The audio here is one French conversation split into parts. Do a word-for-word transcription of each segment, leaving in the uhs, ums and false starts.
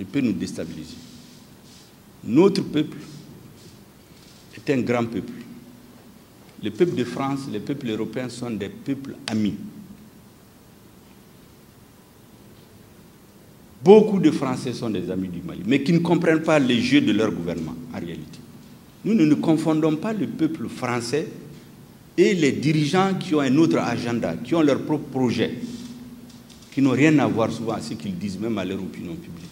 et peut nous déstabiliser. Notre peuple est un grand peuple. Le peuple de France, les peuples européens sont des peuples amis. Beaucoup de Français sont des amis du Mali, mais qui ne comprennent pas les jeux de leur gouvernement, en réalité. Nous ne, ne confondons pas le peuple français et les dirigeants qui ont un autre agenda, qui ont leur propre projet, qui n'ont rien à voir souvent à ce qu'ils disent, même à leur opinion publique.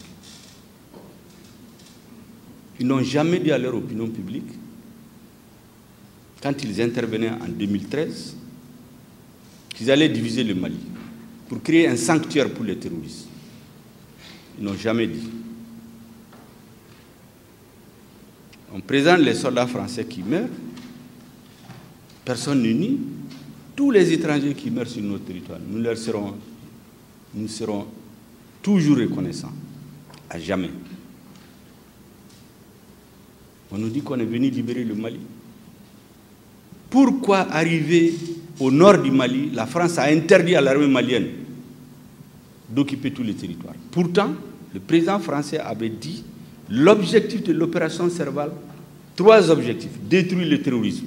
Ils n'ont jamais dit à leur opinion publique, quand ils intervenaient en deux mille treize, qu'ils allaient diviser le Mali pour créer un sanctuaire pour les terroristes. Ils n'ont jamais dit. On présente les soldats français qui meurent, personne ne nie. Tous les étrangers qui meurent sur notre territoire, nous leur serons, nous serons toujours reconnaissants, à jamais. On nous dit qu'on est venu libérer le Mali. Pourquoi arriver au nord du Mali, la France a interdit à l'armée malienne d'occuper tous les territoires. Pourtant, le président français avait dit l'objectif de l'opération Serval, trois objectifs: détruire le terrorisme,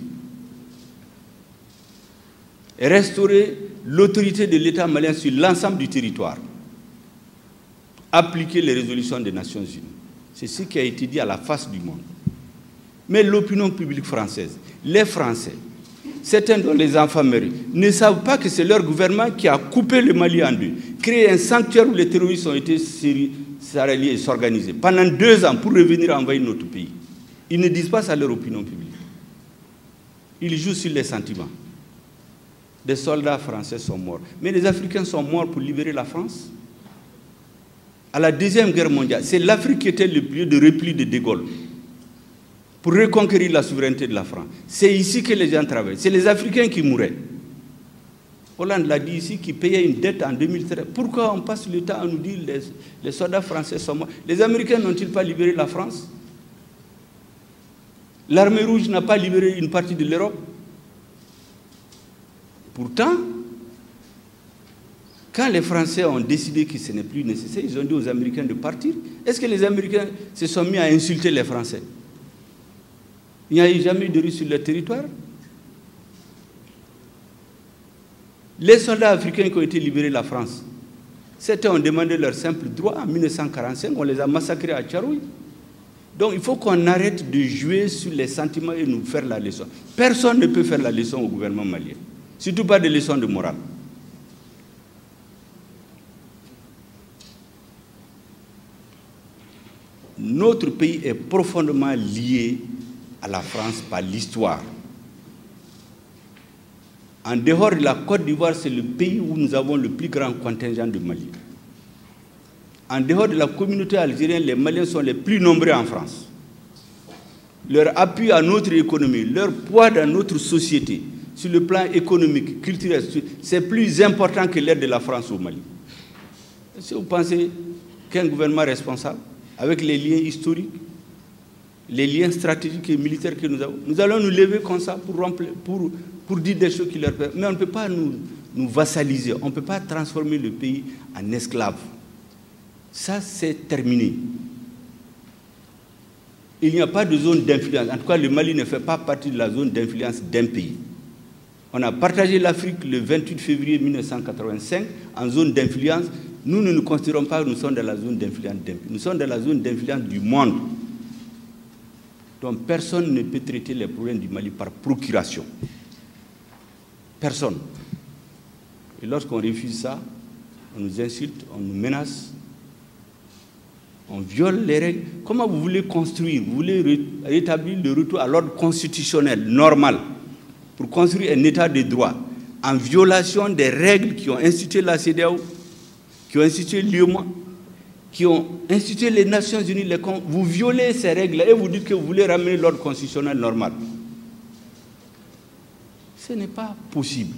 restaurer l'autorité de l'État malien sur l'ensemble du territoire, appliquer les résolutions des Nations Unies. C'est ce qui a été dit à la face du monde. Mais l'opinion publique française, les Français, certains dont les enfants meurent, ne savent pas que c'est leur gouvernement qui a coupé le Mali en deux, créé un sanctuaire où les terroristes ont été s'allier et s'organiser pendant deux ans pour revenir envahir notre pays. Ils ne disent pas ça à leur opinion publique. Ils jouent sur les sentiments. Des soldats français sont morts. Mais les Africains sont morts pour libérer la France. À la Deuxième Guerre mondiale, c'est l'Afrique qui était le lieu de repli de De Gaulle pour reconquérir la souveraineté de la France. C'est ici que les gens travaillent. C'est les Africains qui mouraient. Hollande l'a dit ici, qui payait une dette en deux mille treize. Pourquoi on passe le temps à nous dire que les, les soldats français sont morts? Les Américains n'ont-ils pas libéré la France? L'armée rouge n'a pas libéré une partie de l'Europe? Pourtant, quand les Français ont décidé que ce n'est plus nécessaire, ils ont dit aux Américains de partir. Est-ce que les Américains se sont mis à insulter les Français? Il n'y a jamais eu de Russes sur leur territoire. Les soldats africains qui ont été libérés de la France, certains ont demandé leur simple droit en mille neuf cent quarante-cinq, on les a massacrés à Tcharoui. Donc il faut qu'on arrête de jouer sur les sentiments et nous faire la leçon. Personne ne peut faire la leçon au gouvernement malien, surtout pas des leçons de morale. Notre pays est profondément lié à la France par l'histoire. En dehors de la Côte d'Ivoire, c'est le pays où nous avons le plus grand contingent de Maliens. En dehors de la communauté algérienne, les Maliens sont les plus nombreux en France. Leur appui à notre économie, leur poids dans notre société, sur le plan économique, culturel, c'est plus important que l'aide de la France au Mali. Est-ce que vous pensez qu'un gouvernement responsable, avec les liens historiques, les liens stratégiques et militaires que nous avons, nous allons nous lever comme ça pour, remplir, pour, pour dire des choses qui leur permettent. Mais on ne peut pas nous, nous vassaliser, on ne peut pas transformer le pays en esclave. Ça, c'est terminé. Il n'y a pas de zone d'influence. En tout cas, le Mali ne fait pas partie de la zone d'influence d'un pays. On a partagé l'Afrique le vingt-huit février mille neuf cent quatre-vingt-cinq en zone d'influence. Nous ne nous considérons pas que nous sommes dans la zone d'influence d'un pays. Nous sommes dans la zone d'influence du monde. Donc personne ne peut traiter les problèmes du Mali par procuration. Personne. Et lorsqu'on refuse ça, on nous insulte, on nous menace, on viole les règles. Comment vous voulez construire? Vous voulez rétablir le retour à l'ordre constitutionnel normal pour construire un état de droit en violation des règles qui ont institué la C E D E A O, qui ont institué l'U E M O A, qui ont institué les Nations Unies, les com- vous violez ces règles et vous dites que vous voulez ramener l'ordre constitutionnel normal. Ce n'est pas possible.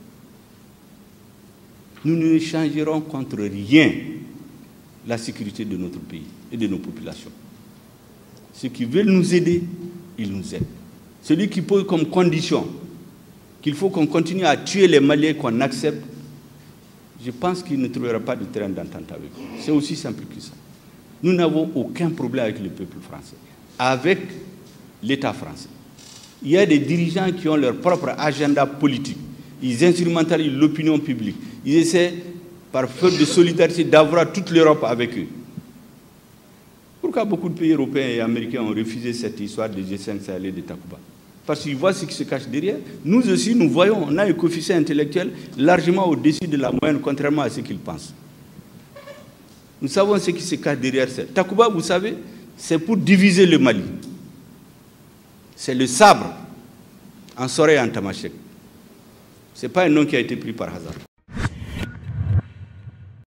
Nous ne changerons contre rien la sécurité de notre pays et de nos populations. Ceux qui veulent nous aider, ils nous aident. Celui qui pose comme condition qu'il faut qu'on continue à tuer les Maliens qu'on accepte, je pense qu'il ne trouvera pas de terrain d'entente avec nous. C'est aussi simple que ça. Nous n'avons aucun problème avec le peuple français, avec l'État français. Il y a des dirigeants qui ont leur propre agenda politique. Ils instrumentalisent l'opinion publique. Ils essaient, par faute de solidarité, d'avoir toute l'Europe avec eux. Pourquoi beaucoup de pays européens et américains ont refusé cette histoire de G cinq Sahel et de Takuba? Parce qu'ils voient ce qui se cache derrière. Nous aussi, nous voyons, on a un coefficient intellectuel largement au-dessus de la moyenne, contrairement à ce qu'ils pensent. Nous savons ce qui se cache derrière ça. Takuba, vous savez, c'est pour diviser le Mali. C'est le sabre en Soré et en Tamashek. Ce n'est pas un nom qui a été pris par hasard.